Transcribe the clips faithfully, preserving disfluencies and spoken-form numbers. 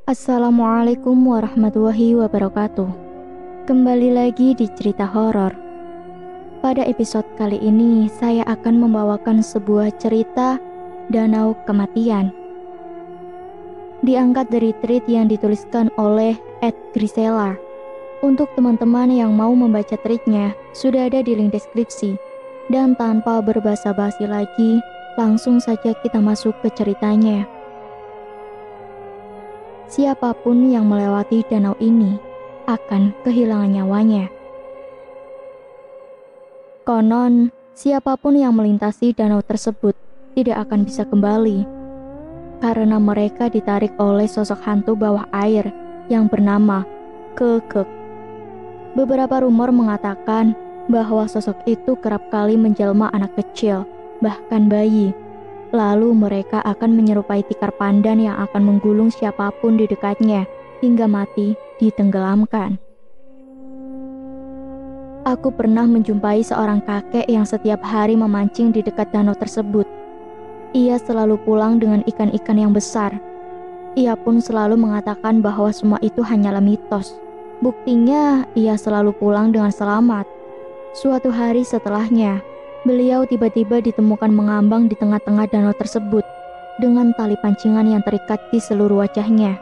Assalamualaikum warahmatullahi wabarakatuh. Kembali lagi di cerita horor. Pada episode kali ini saya akan membawakan sebuah cerita Danau Kematian. Diangkat dari tweet yang dituliskan oleh et grisela. Untuk teman-teman yang mau membaca tweetnya, sudah ada di link deskripsi. Dan tanpa berbasa-basi lagi, langsung saja kita masuk ke ceritanya. Siapapun yang melewati danau ini akan kehilangan nyawanya. Konon, siapapun yang melintasi danau tersebut tidak akan bisa kembali, karena mereka ditarik oleh sosok hantu bawah air yang bernama Kekek. Beberapa rumor mengatakan bahwa sosok itu kerap kali menjelma anak kecil, bahkan bayi. Lalu mereka akan menyerupai tikar pandan yang akan menggulung siapapun di dekatnya hingga mati ditenggelamkan. Aku pernah menjumpai seorang kakek yang setiap hari memancing di dekat danau tersebut. Ia selalu pulang dengan ikan-ikan yang besar. Ia pun selalu mengatakan bahwa semua itu hanyalah mitos. Buktinya, ia selalu pulang dengan selamat. Suatu hari setelahnya, beliau tiba-tiba ditemukan mengambang di tengah-tengah danau tersebut dengan tali pancingan yang terikat di seluruh wajahnya.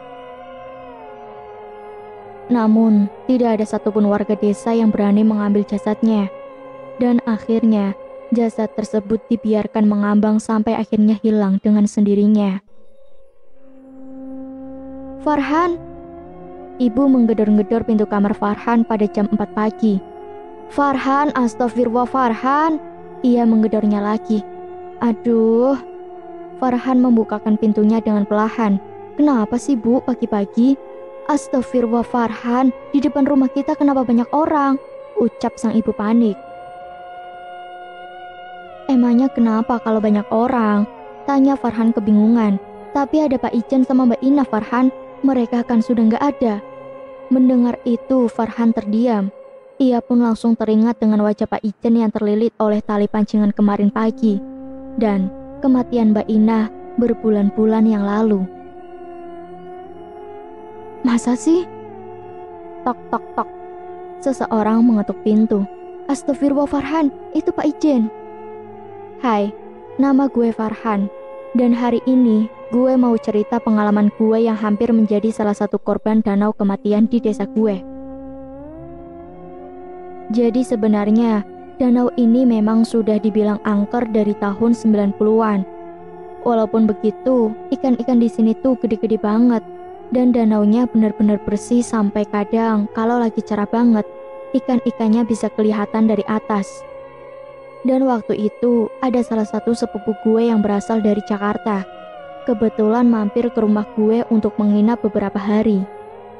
Namun, tidak ada satupun warga desa yang berani mengambil jasadnya. Dan akhirnya, jasad tersebut dibiarkan mengambang sampai akhirnya hilang dengan sendirinya. Farhan! Ibu menggedor-gedor pintu kamar Farhan pada jam empat pagi. Farhan, astagfirullah Farhan! Ia menggedornya lagi. Aduh. Farhan membukakan pintunya dengan perlahan. Kenapa sih bu pagi-pagi? Astagfirullah Farhan, di depan rumah kita kenapa banyak orang? Ucap sang ibu panik. Emangnya kenapa kalau banyak orang? Tanya Farhan kebingungan. Tapi ada Pak Ijen sama Mbak Ina Farhan. Mereka kan sudah nggak ada. Mendengar itu Farhan terdiam. Ia pun langsung teringat dengan wajah Pak Ijen yang terlilit oleh tali pancingan kemarin pagi. Dan kematian Mbak Inah berbulan-bulan yang lalu. Masa sih? Tok tok tok. Seseorang mengetuk pintu. Astagfirullah Farhan, itu Pak Ijen. Hai, nama gue Farhan. Dan hari ini gue mau cerita pengalaman gue yang hampir menjadi salah satu korban danau kematian di desa gue. Jadi sebenarnya, danau ini memang sudah dibilang angker dari tahun sembilan puluhan. Walaupun begitu, ikan-ikan di sini tuh gede-gede banget. Dan danaunya benar-benar bersih sampai kadang kalau lagi cerah banget, ikan-ikannya bisa kelihatan dari atas. Dan waktu itu, ada salah satu sepupu gue yang berasal dari Jakarta. Kebetulan mampir ke rumah gue untuk menginap beberapa hari.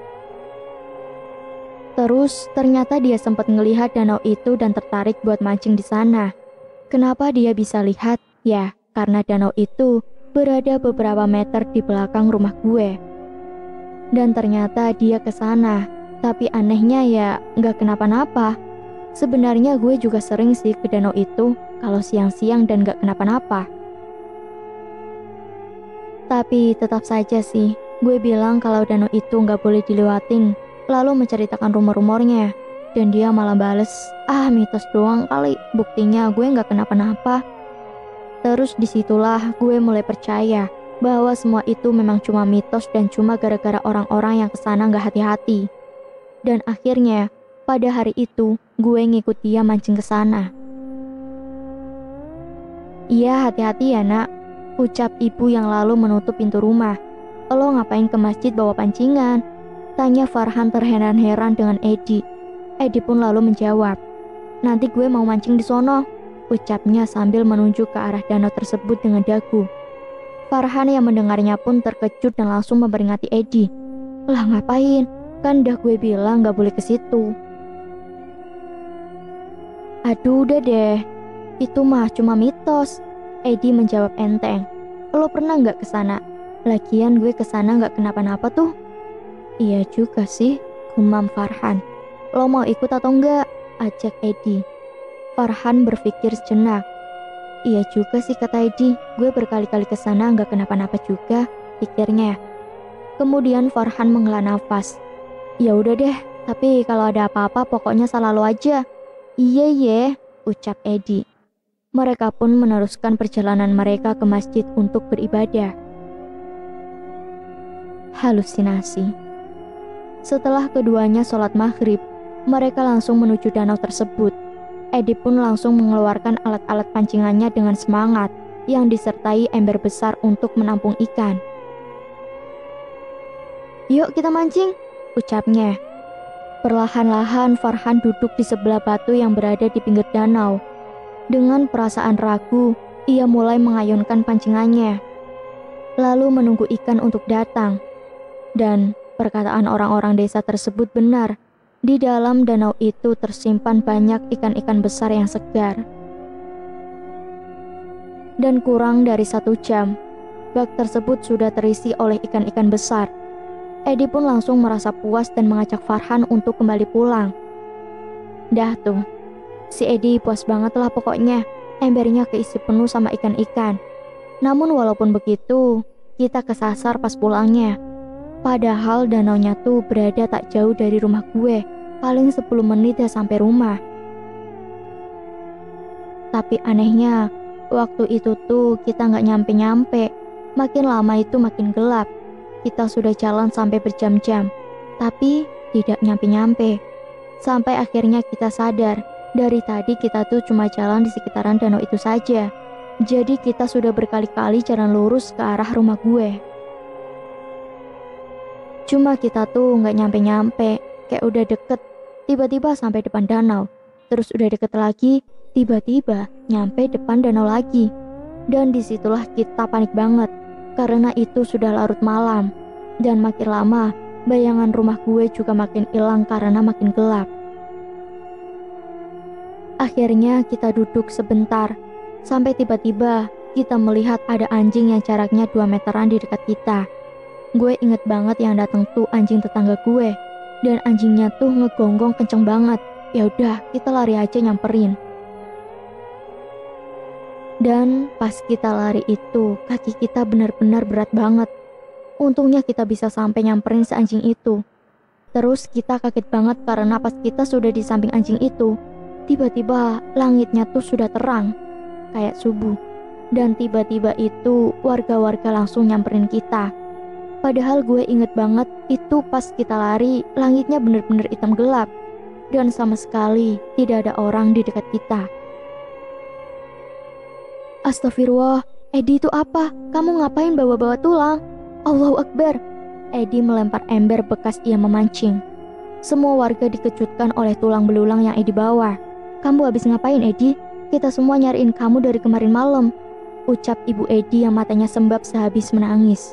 Terus ternyata dia sempat ngelihat danau itu dan tertarik buat mancing di sana. Kenapa dia bisa lihat? Ya, karena danau itu berada beberapa meter di belakang rumah gue. Dan ternyata dia ke sana, tapi anehnya ya nggak kenapa-napa. Sebenarnya gue juga sering sih ke danau itu kalau siang-siang dan nggak kenapa-napa. Tapi tetap saja sih, gue bilang kalau danau itu nggak boleh dilewatin. Lalu menceritakan rumor-rumornya. Dan dia malah bales, ah mitos doang kali, buktinya gue gak kenapa-napa. Terus disitulah gue mulai percaya bahwa semua itu memang cuma mitos dan cuma gara-gara orang-orang yang kesana gak hati-hati. Dan akhirnya, pada hari itu, gue ngikut dia mancing kesana. Iya hati-hati ya nak, ucap ibu yang lalu menutup pintu rumah. Lo ngapain ke masjid bawa pancingan? Tanya Farhan terheran-heran dengan Edi. Edi pun lalu menjawab, nanti gue mau mancing di sono, ucapnya sambil menunjuk ke arah danau tersebut dengan dagu. Farhan yang mendengarnya pun terkejut dan langsung memperingati Edi. Lah ngapain? Kan udah gue bilang gak boleh ke situ. Aduh udah deh, itu mah cuma mitos. Edi menjawab enteng. Lo pernah gak kesana? Lagian gue kesana gak kenapa-napa tuh. Iya juga sih, gumam Farhan. Lo mau ikut atau enggak? Ajak Edi. Farhan berpikir sejenak. Iya juga sih kata Edi, gue berkali-kali kesana nggak kenapa-napa juga, pikirnya. Kemudian Farhan menghela nafas. Ya udah deh, tapi kalau ada apa-apa pokoknya selalu aja. Iya ye, ucap Edi. Mereka pun meneruskan perjalanan mereka ke masjid untuk beribadah. Halusinasi. Setelah keduanya sholat maghrib, mereka langsung menuju danau tersebut. Edi pun langsung mengeluarkan alat-alat pancingannya dengan semangat yang disertai ember besar untuk menampung ikan. Yuk kita mancing, ucapnya. Perlahan-lahan Farhan duduk di sebelah batu yang berada di pinggir danau. Dengan perasaan ragu, ia mulai mengayunkan pancingannya, lalu menunggu ikan untuk datang. Dan perkataan orang-orang desa tersebut benar, di dalam danau itu tersimpan banyak ikan-ikan besar yang segar. Dan kurang dari satu jam, bak tersebut sudah terisi oleh ikan-ikan besar. Edi pun langsung merasa puas dan mengajak Farhan untuk kembali pulang. Dah tuh, si Edi puas banget lah pokoknya, embernya keisi penuh sama ikan-ikan. Namun walaupun begitu, kita kesasar pas pulangnya. Padahal danaunya tuh berada tak jauh dari rumah gue, paling sepuluh menit ya sampai rumah. Tapi anehnya, waktu itu tuh kita gak nyampe-nyampe. Makin lama itu makin gelap. Kita sudah jalan sampai berjam-jam, tapi tidak nyampe-nyampe. Sampai akhirnya kita sadar, dari tadi kita tuh cuma jalan di sekitaran danau itu saja. Jadi kita sudah berkali-kali jalan lurus ke arah rumah gue. Cuma kita tuh nggak nyampe-nyampe, kayak udah deket, tiba-tiba sampai depan danau. Terus udah deket lagi, tiba-tiba nyampe depan danau lagi. Dan disitulah kita panik banget, karena itu sudah larut malam. Dan makin lama, bayangan rumah gue juga makin hilang karena makin gelap. Akhirnya kita duduk sebentar, sampai tiba-tiba kita melihat ada anjing yang jaraknya dua meteran di dekat kita. Gue inget banget yang datang tuh anjing tetangga gue, dan anjingnya tuh ngegonggong kenceng banget. Ya udah, kita lari aja nyamperin. Dan pas kita lari itu, kaki kita benar-benar berat banget. Untungnya kita bisa sampai nyamperin si anjing itu. Terus kita kaget banget karena pas kita sudah di samping anjing itu, tiba-tiba langitnya tuh sudah terang, kayak subuh. Dan tiba-tiba itu warga-warga langsung nyamperin kita. Padahal gue inget banget itu pas kita lari, langitnya bener-bener hitam gelap. Dan sama sekali tidak ada orang di dekat kita. Astagfirullah, Edi itu apa? Kamu ngapain bawa-bawa tulang? Allahu Akbar. Edi melempar ember bekas ia memancing. Semua warga dikejutkan oleh tulang belulang yang Edi bawa. Kamu habis ngapain Edi? Kita semua nyariin kamu dari kemarin malam, ucap ibu Edi yang matanya sembab sehabis menangis.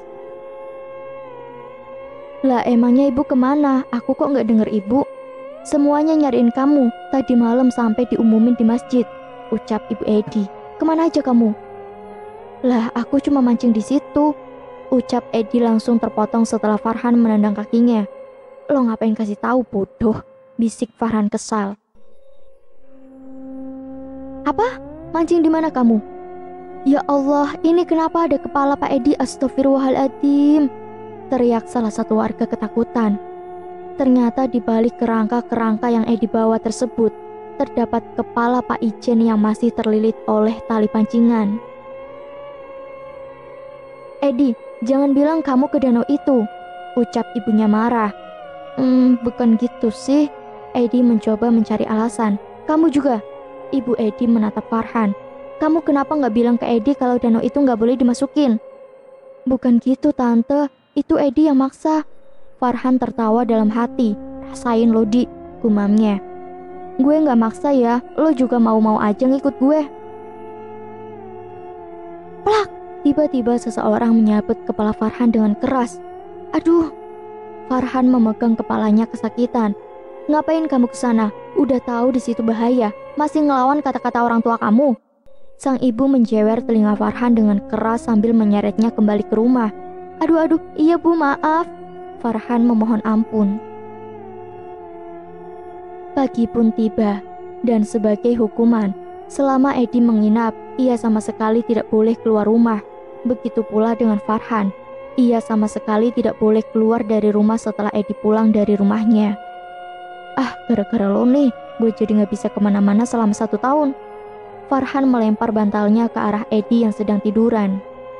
Lah emangnya ibu kemana? Aku kok gak denger ibu? Semuanya nyariin kamu, tadi malam sampai diumumin di masjid, ucap ibu Edi. Kemana aja kamu? Lah aku cuma mancing di situ, ucap Edi langsung terpotong setelah Farhan menendang kakinya. Lo ngapain kasih tahu bodoh, bisik Farhan kesal. Apa? Mancing di mana kamu? Ya Allah, ini kenapa ada kepala Pak Edi? Astagfirullahaladzim, teriak salah satu warga ketakutan. Ternyata di balik kerangka-kerangka yang Edi bawa tersebut terdapat kepala Pak Ijen yang masih terlilit oleh tali pancingan. Edi, jangan bilang kamu ke danau itu, ucap ibunya marah. Hmm, bukan gitu sih. Edi mencoba mencari alasan. Kamu juga? Ibu Edi menatap Farhan. Kamu kenapa gak bilang ke Edi kalau danau itu gak boleh dimasukin? Bukan gitu tante, itu Edi yang maksa. Farhan tertawa dalam hati. Rasain lo Di, gumamnya. Gue gak maksa ya, lo juga mau-mau aja ngikut gue. Plak! Tiba-tiba seseorang menyabet kepala Farhan dengan keras. Aduh! Farhan memegang kepalanya kesakitan. Ngapain kamu kesana? Udah tahu di situ bahaya, masih ngelawan kata-kata orang tua kamu. Sang ibu menjewer telinga Farhan dengan keras sambil menyeretnya kembali ke rumah. Aduh aduh, iya bu maaf. Farhan memohon ampun. Pagi pun tiba, dan sebagai hukuman, selama Edi menginap, ia sama sekali tidak boleh keluar rumah. Begitu pula dengan Farhan. Ia sama sekali tidak boleh keluar dari rumah setelah Edi pulang dari rumahnya. Ah, gara-gara lo nih, gue jadi gak bisa kemana-mana selama satu tahun. Farhan melempar bantalnya ke arah Edi yang sedang tiduran.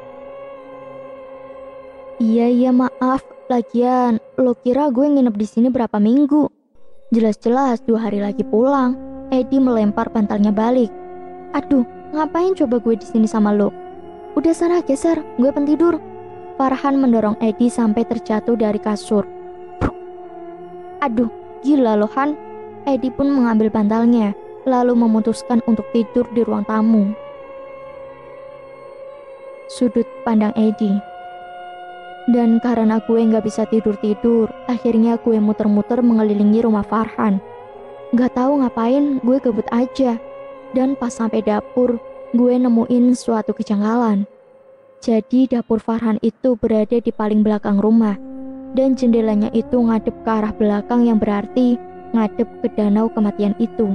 Iya, iya maaf. Lagian, lo kira gue nginep di sini berapa minggu? Jelas-jelas dua hari lagi pulang. Edi melempar bantalnya balik. Aduh, ngapain coba gue di sini sama lo? Udah sana geser, gue pentidur. Farhan mendorong Edi sampai terjatuh dari kasur. Aduh, gila lo Han. Edi pun mengambil bantalnya, lalu memutuskan untuk tidur di ruang tamu. Sudut pandang Edi. Dan karena gue gak bisa tidur-tidur, akhirnya gue muter-muter mengelilingi rumah Farhan. Gak tahu ngapain, gue gebut aja. Dan pas sampai dapur, gue nemuin suatu kejanggalan. Jadi dapur Farhan itu berada di paling belakang rumah. Dan jendelanya itu ngadep ke arah belakang yang berarti ngadep ke danau kematian itu.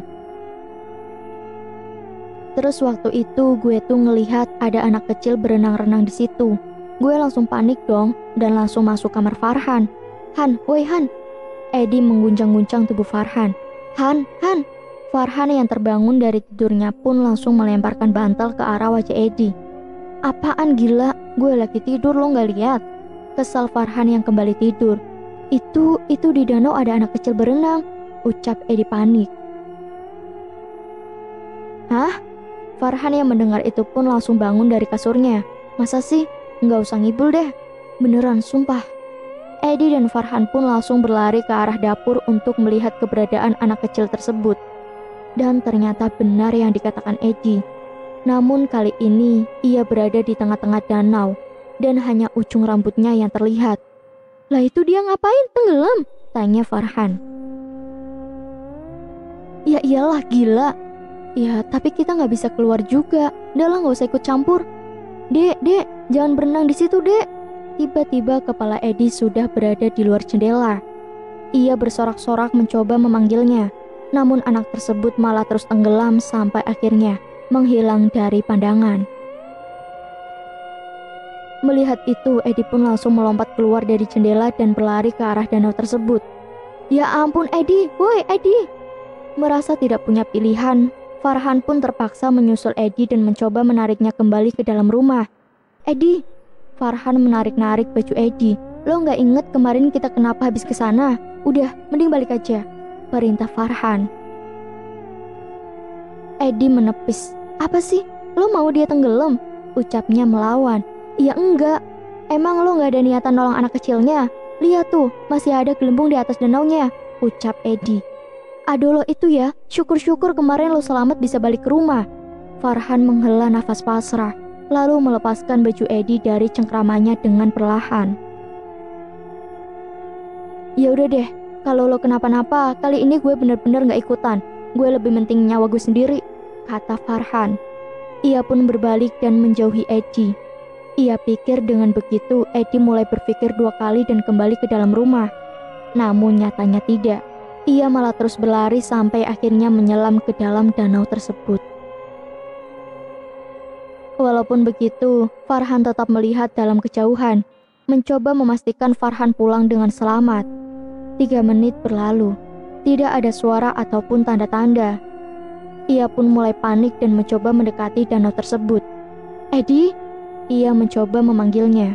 Terus waktu itu gue tuh ngelihat ada anak kecil berenang-renang di situ. Gue langsung panik dong dan langsung masuk kamar Farhan. Han, woi Han. Edi mengguncang-guncang tubuh Farhan. Han, Han. Farhan yang terbangun dari tidurnya pun langsung melemparkan bantal ke arah wajah Edi. Apaan gila, gue lagi tidur lo gak lihat? Kesal Farhan yang kembali tidur. Itu, itu di danau ada anak kecil berenang, ucap Edi panik. Hah? Farhan yang mendengar itu pun langsung bangun dari kasurnya. Masa sih? Nggak usah ngibul deh. Beneran, sumpah. Edi dan Farhan pun langsung berlari ke arah dapur untuk melihat keberadaan anak kecil tersebut. Dan ternyata benar yang dikatakan Edi. Namun kali ini ia berada di tengah-tengah danau dan hanya ujung rambutnya yang terlihat. Lah itu dia ngapain tenggelam? Tanya Farhan. Ya iyalah gila. Ya tapi kita nggak bisa keluar juga. Udah lah nggak usah ikut campur. Dek, dek, jangan berenang di situ, dek. Tiba-tiba kepala Edi sudah berada di luar jendela. Ia bersorak-sorak mencoba memanggilnya. Namun anak tersebut malah terus tenggelam sampai akhirnya menghilang dari pandangan. Melihat itu, Edi pun langsung melompat keluar dari jendela dan berlari ke arah danau tersebut. Ya ampun Edi, woi Edi. Merasa tidak punya pilihan, Farhan pun terpaksa menyusul Edi dan mencoba menariknya kembali ke dalam rumah. Edi, Farhan menarik-narik baju Edi. Lo gak inget kemarin kita kenapa habis ke sana? Udah, mending balik aja, perintah Farhan. Edi menepis. Apa sih? Lo mau dia tenggelam? Ucapnya melawan. Ya enggak. Emang lo gak ada niatan nolong anak kecilnya? Lihat tuh, masih ada gelembung di atas danaunya, ucap Edi. Aduh lo itu ya, syukur-syukur kemarin lo selamat bisa balik ke rumah. Farhan menghela nafas pasrah, lalu melepaskan baju Edi dari cengkramannya dengan perlahan. Ya udah deh, kalau lo kenapa-napa, kali ini gue bener-bener gak ikutan. Gue lebih penting nyawa gue sendiri, kata Farhan. Ia pun berbalik dan menjauhi Edi. Ia pikir dengan begitu Edi mulai berpikir dua kali dan kembali ke dalam rumah. Namun nyatanya tidak. Ia malah terus berlari sampai akhirnya menyelam ke dalam danau tersebut. Walaupun begitu, Farhan tetap melihat dalam kejauhan, mencoba memastikan Farhan pulang dengan selamat. Tiga menit berlalu, tidak ada suara ataupun tanda-tanda. Ia pun mulai panik dan mencoba mendekati danau tersebut. Edi, ia mencoba memanggilnya.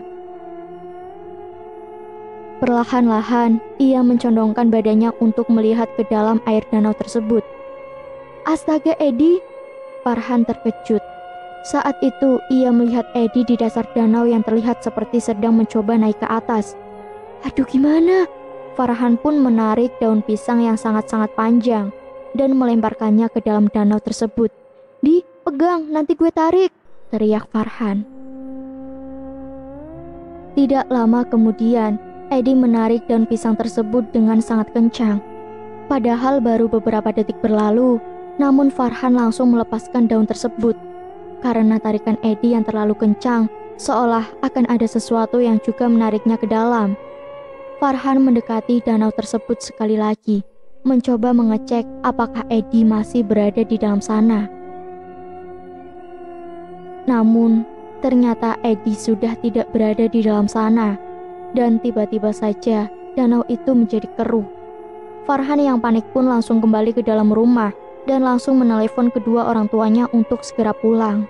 Perlahan-lahan, ia mencondongkan badannya untuk melihat ke dalam air danau tersebut. Astaga Edi, Farhan terkejut. Saat itu, ia melihat Edi di dasar danau yang terlihat seperti sedang mencoba naik ke atas. Aduh gimana? Farhan pun menarik daun pisang yang sangat-sangat panjang dan melemparkannya ke dalam danau tersebut. Di, pegang, nanti gue tarik, teriak Farhan. Tidak lama kemudian, Edi menarik daun pisang tersebut dengan sangat kencang. Padahal baru beberapa detik berlalu, namun Farhan langsung melepaskan daun tersebut. Karena tarikan Edi yang terlalu kencang, seolah akan ada sesuatu yang juga menariknya ke dalam. Farhan mendekati danau tersebut sekali lagi, mencoba mengecek apakah Edi masih berada di dalam sana. Namun, Ternyata Edi sudah tidak berada di dalam sana. Dan tiba-tiba saja danau itu menjadi keruh. Farhan yang panik pun langsung kembali ke dalam rumah dan langsung menelepon kedua orang tuanya untuk segera pulang.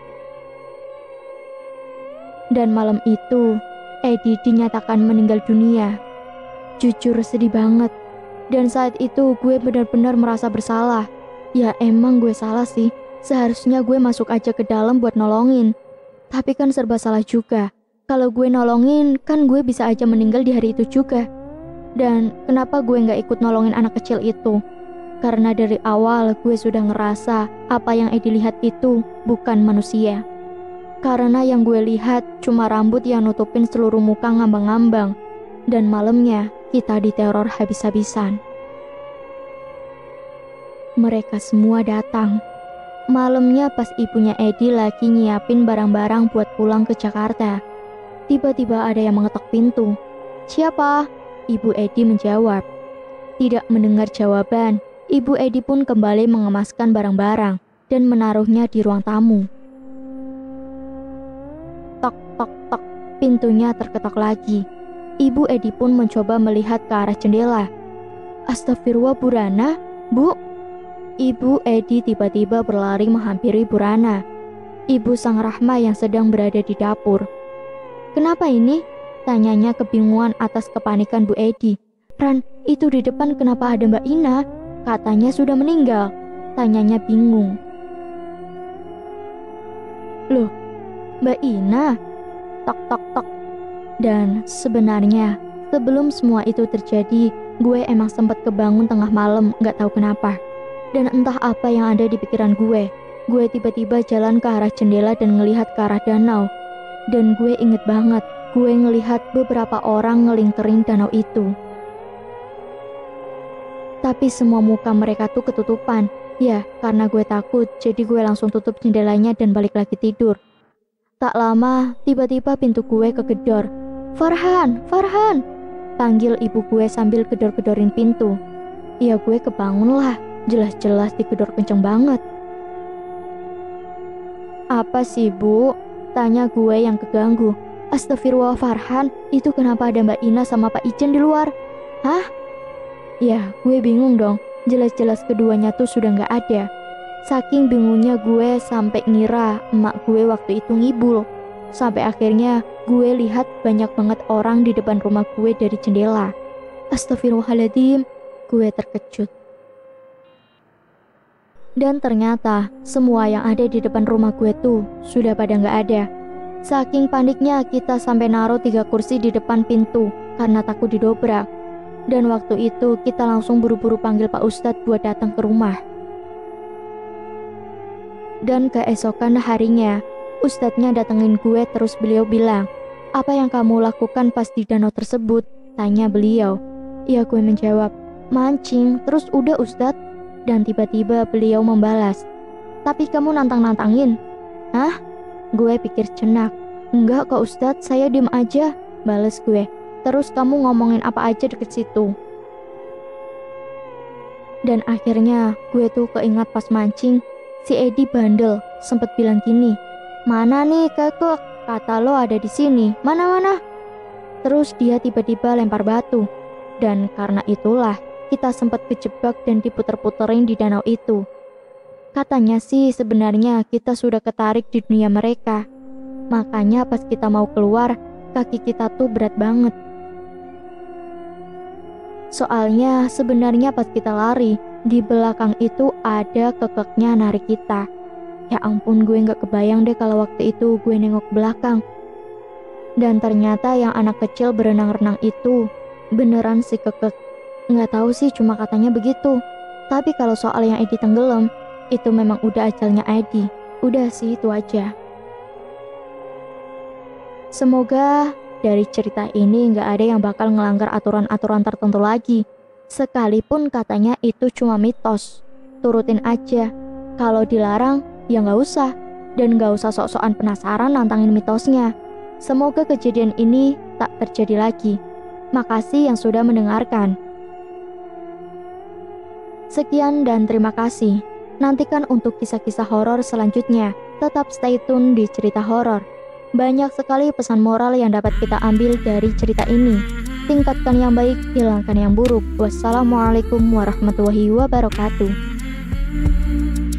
Dan malam itu, Edi dinyatakan meninggal dunia. Jujur sedih banget. Dan saat itu gue benar-benar merasa bersalah. Ya emang gue salah sih. Seharusnya gue masuk aja ke dalam buat nolongin. Tapi kan serba salah juga. Kalau gue nolongin, kan gue bisa aja meninggal di hari itu juga. Dan kenapa gue gak ikut nolongin anak kecil itu? Karena dari awal gue sudah ngerasa apa yang Edi lihat itu bukan manusia. Karena yang gue lihat cuma rambut yang nutupin seluruh muka ngambang-ngambang. Dan malamnya kita diteror habis-habisan. Mereka semua datang. Malamnya pas ibunya Edi lagi nyiapin barang-barang buat pulang ke Jakarta. Tiba-tiba ada yang mengetok pintu. "Siapa?" Ibu Edi menjawab. Tidak mendengar jawaban, Ibu Edi pun kembali mengemaskan barang-barang dan menaruhnya di ruang tamu. Tok, tok, tok, pintunya terketok lagi. Ibu Edi pun mencoba melihat ke arah jendela. "Astagfirullah, Bu Rana, Bu." Ibu Edi tiba-tiba berlari menghampiri Bu Rana, ibu sang Rahma yang sedang berada di dapur. "Kenapa ini?" tanyanya kebingungan atas kepanikan Bu Edi. "Ran, itu di depan kenapa ada Mbak Ina? Katanya sudah meninggal," tanyanya bingung. "Loh, Mbak Ina?" Tok tok tok. Dan sebenarnya sebelum semua itu terjadi, gue emang sempat kebangun tengah malam gak tahu kenapa. Dan entah apa yang ada di pikiran gue, gue tiba-tiba jalan ke arah jendela dan ngelihat ke arah danau. Dan gue inget banget, gue ngelihat beberapa orang ngelingkerin danau itu. Tapi semua muka mereka tuh ketutupan. Ya, karena gue takut, jadi gue langsung tutup jendelanya dan balik lagi tidur. Tak lama, tiba-tiba pintu gue kegedor. "Farhan, Farhan!" panggil ibu gue sambil gedor-gedorin pintu. Ya gue kebangun lah, jelas-jelas digedor kenceng banget. "Apa sih, Bu?" tanya gue yang keganggu. "Astagfirullah, Farhan, itu kenapa ada Mbak Ina sama Pak Ijen di luar?" "Hah?" Ya, gue bingung dong. Jelas-jelas keduanya tuh sudah gak ada. Saking bingungnya gue sampai ngira emak gue waktu itu ngibul. Sampai akhirnya gue lihat banyak banget orang di depan rumah gue dari jendela. Astagfirullahaladzim, gue terkejut. Dan ternyata semua yang ada di depan rumah gue tuh sudah pada gak ada. Saking paniknya kita sampai naruh tiga kursi di depan pintu karena takut didobrak. Dan waktu itu kita langsung buru-buru panggil Pak Ustadz buat datang ke rumah. Dan keesokan harinya, Ustadznya datengin gue terus beliau bilang, "Apa yang kamu lakukan pas di danau tersebut?" tanya beliau. Ya gue menjawab, "Mancing, terus udah Ustadz." Dan tiba-tiba beliau membalas, "Tapi kamu nantang-nantangin." "Hah?" Gue pikir jenak. "Enggak kok Ustadz, saya diem aja," bales gue. "Terus kamu ngomongin apa aja deket situ?" Dan akhirnya gue tuh keingat pas mancing, si Edi bandel sempet bilang gini, "Mana nih kakak? Kata lo ada di sini. Mana-mana?" Terus dia tiba-tiba lempar batu. Dan karena itulah kita sempat kejebak dan diputer-puterin di danau itu. Katanya sih sebenarnya kita sudah ketarik di dunia mereka. Makanya pas kita mau keluar, kaki kita tuh berat banget. Soalnya sebenarnya pas kita lari, di belakang itu ada kekeknya narik kita. Ya ampun, gue gak kebayang deh kalau waktu itu gue nengok belakang. Dan ternyata yang anak kecil berenang-renang itu beneran si kekek. Gak tahu sih, cuma katanya begitu. Tapi kalau soal yang Edi tenggelam, itu memang udah ajalnya Edi. Udah sih, itu aja. Semoga dari cerita ini gak ada yang bakal ngelanggar aturan-aturan tertentu lagi. Sekalipun katanya itu cuma mitos, turutin aja. Kalau dilarang, ya gak usah. Dan gak usah sok-sokan penasaran nantangin mitosnya. Semoga kejadian ini tak terjadi lagi. Makasih yang sudah mendengarkan. Sekian dan terima kasih. Nantikan untuk kisah-kisah horor selanjutnya. Tetap stay tune di Cerita Horor. Banyak sekali pesan moral yang dapat kita ambil dari cerita ini. Tingkatkan yang baik, hilangkan yang buruk. Wassalamualaikum warahmatullahi wabarakatuh.